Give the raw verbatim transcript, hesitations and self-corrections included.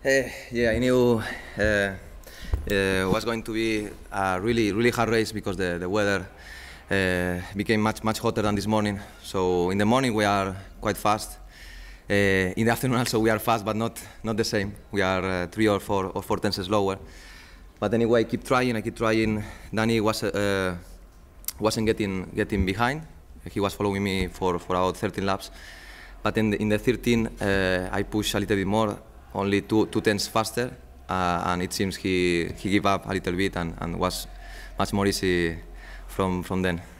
Uh, yeah, I knew uh, uh, was going to be a really, really hard race because the, the weather uh, became much, much hotter than this morning. So in the morning we are quite fast. Uh, in the afternoon also we are fast, but not, not the same. We are uh, three or four or four tenths slower. But anyway, I keep trying. I keep trying. Danny was uh, wasn't getting getting behind. He was following me for, for about thirteen laps. But in the, in the thirteen, uh, I pushed a little bit more, only two, two tenths faster, uh, and it seems he, he gave up a little bit and, and was much more easy from, from then.